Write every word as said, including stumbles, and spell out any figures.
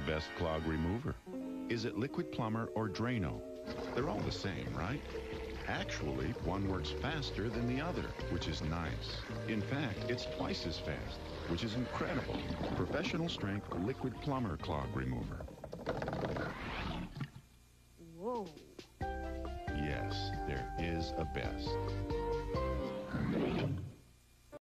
best clog remover? Is it Liquid-Plumr or Drano? They're all the same, right? Actually, one works faster than the other, which is nice. In fact, it's twice as fast, which is incredible. Professional strength Liquid-Plumr clog remover. Whoa. Yes, there is a best.